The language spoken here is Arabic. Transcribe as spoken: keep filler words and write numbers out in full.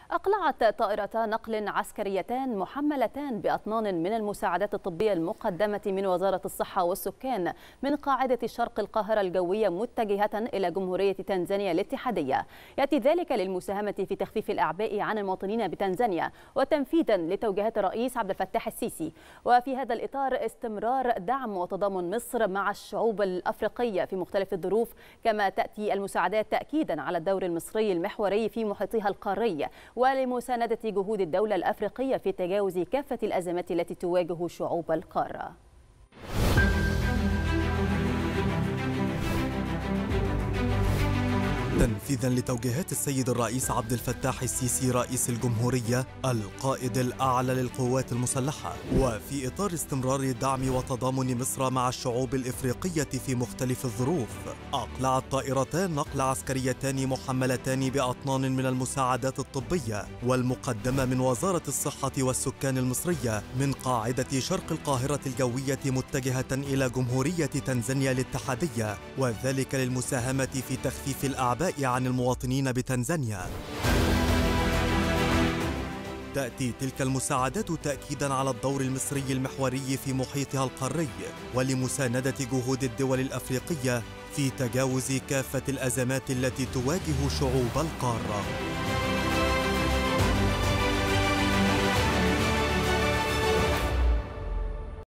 أقلعت طائرتا نقل عسكريتان محملتان بأطنان من المساعدات الطبية المقدمة من وزارة الصحة والسكان من قاعدة شرق القاهرة الجوية متجهة إلى جمهورية تنزانيا الاتحادية. يأتي ذلك للمساهمة في تخفيف الأعباء عن المواطنين بتنزانيا وتنفيذا لتوجيهات الرئيس عبد الفتاح السيسي. وفي هذا الإطار استمرار دعم وتضامن مصر مع الشعوب الأفريقية في مختلف الظروف، كما تأتي المساعدات تأكيدا على الدور المصري المحوري في محيطها القاري ولمساندة جهود الدولة الأفريقية في تجاوز كافة الأزمات التي تواجه شعوب القارة. تنفيذا لتوجيهات السيد الرئيس عبد الفتاح السيسي رئيس الجمهورية القائد الأعلى للقوات المسلحة، وفي إطار استمرار دعم وتضامن مصر مع الشعوب الإفريقية في مختلف الظروف، أقلعت طائرتان نقل عسكريتان محملتان بأطنان من المساعدات الطبية والمقدمة من وزارة الصحة والسكان المصرية من قاعدة شرق القاهرة الجوية متجهة إلى جمهورية تنزانيا الاتحادية، وذلك للمساهمة في تخفيف الأعباء عن المواطنين بتنزانيا. تأتي تلك المساعدات تأكيدا على الدور المصري المحوري في محيطها القاري ولمساندة جهود الدول الأفريقية في تجاوز كافة الأزمات التي تواجه شعوب القارة.